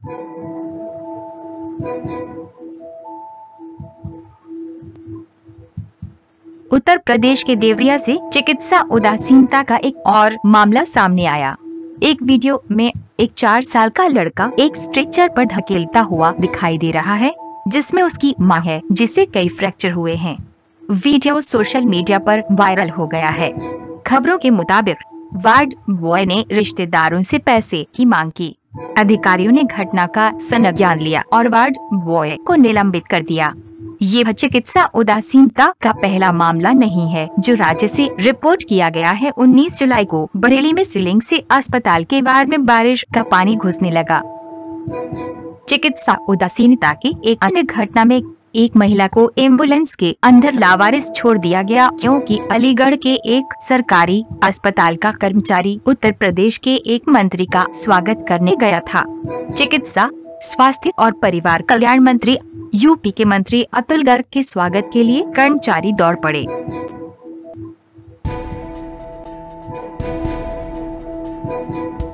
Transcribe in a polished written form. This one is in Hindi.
उत्तर प्रदेश के देवरिया से चिकित्सा उदासीनता का एक और मामला सामने आया। एक वीडियो में एक 4 साल का लड़का एक स्ट्रेचर पर धकेलता हुआ दिखाई दे रहा है, जिसमें उसकी मां है, जिसे कई फ्रैक्चर हुए हैं। वीडियो सोशल मीडिया पर वायरल हो गया है। खबरों के मुताबिक वार्ड बॉय ने रिश्तेदारों से पैसे की मांग की। अधिकारियों ने घटना का संज्ञान लिया और वार्ड बॉय को निलंबित कर दिया। ये चिकित्सा उदासीनता का पहला मामला नहीं है जो राज्य से रिपोर्ट किया गया है। 19 जुलाई को बरेली में सीलिंग से अस्पताल के वार्ड में बारिश का पानी घुसने लगा। चिकित्सा उदासीनता की एक अन्य घटना में एक महिला को एम्बुलेंस के अंदर लावारिस छोड़ दिया गया, क्योंकि अलीगढ़ के एक सरकारी अस्पताल का कर्मचारी उत्तर प्रदेश के एक मंत्री का स्वागत करने गया था। चिकित्सा, स्वास्थ्य और परिवार कल्याण मंत्री यूपी के मंत्री अतुल गर्ग के स्वागत के लिए कर्मचारी दौड़ पड़े।